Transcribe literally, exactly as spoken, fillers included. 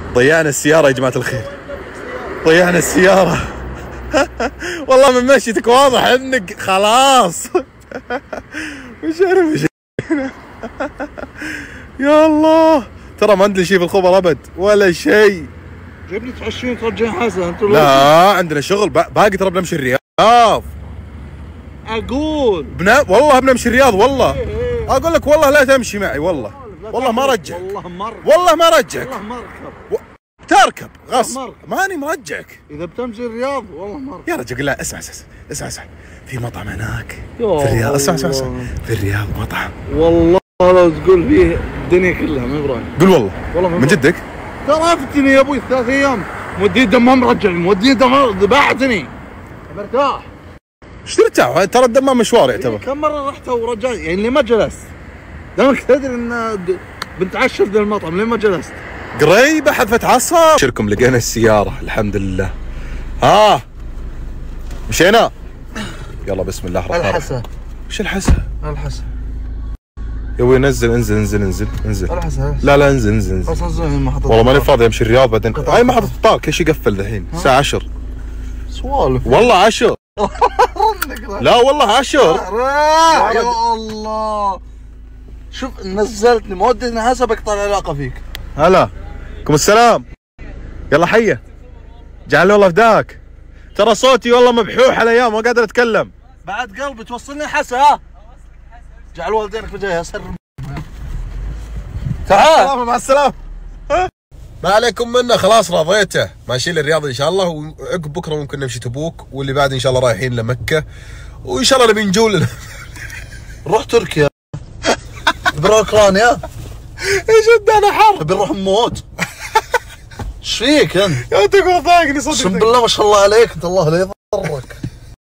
ضيعنا السيارة يا جماعة الخير، ضيعنا السيارة. والله من مشيتك واضح انك خلاص. مش عارف مش يا الله، ترى ما عندنا شيء في الخبر ابد ولا شيء. جبني تعشين ترجعين حسن انتوا. لا عندنا شغل باقي، ترى بنمشي الرياض. اقول بنا والله بنمشي الرياض والله. اقول لك والله لا تمشي معي والله، والله ما رجعك، والله ما والله ما رجعك، والله ما اركب و... تركب غصب، ماني مرجعك. اذا بتمشي الرياض والله ما اركب يا رجل. لا اسمع اسمع اسمع اسمع، في مطعم هناك في الرياض. اسمع اسمع اسمع، في الرياض مطعم والله لو تقول فيه الدنيا كلها ما برايي. قول والله والله من جدك. ترى افتني يا ابوي ثلاث ايام مودي دمام رجعني، مودي دمام ذبحتني. مرتاح. ايش ترتاح؟ ترى الدمام مشوار يعتبر. كم مره رحت ورجعت يعني اللي ما جلست. دامك تدري ان بنتعشى في المطعم ليه ما جلست؟ قريبه حذفت عصا. شركم لقينا السياره الحمد لله. ها مشينا. يلا بسم الله الرحمن الرحيم. الحسا. ايش الحسا؟ الحسا يا ابوي نزل انزل انزل انزل انزل. الحسا. لا لا انزل انزل انزل. خلاص انزل محطة. والله ماني فاضي امشي الرياض بعدين. هاي محطة الطار كل شيء يقفل ذحين الساعة عشرة. سوالف. والله عشر. لا والله عشر. يا الله. شوف نزلتني ما وديتني حسب اقطع العلاقة فيك. هلا. عليكم السلام. يلا حيه. جعلني والله فداك. ترى صوتي والله مبحوح الايام ما قادر اتكلم. بعد قلبي توصلني حسا ها. جعل والدينك في جاي اسر. تعال مع السلامة. ما عليكم منه خلاص رضيته، ماشيين للرياض ان شاء الله، وعقب بكره ممكن نمشي تبوك، واللي بعد ان شاء الله رايحين لمكة، وان شاء الله نبي نجول. نروح تركيا. بنروح اوكرانيا. ايش ودانا حر؟ بنروح نموت. ايش فيك انت؟ يا تقول ضايقني صدق. اقسم بالله ما شاء الله عليك انت الله لا يضرك.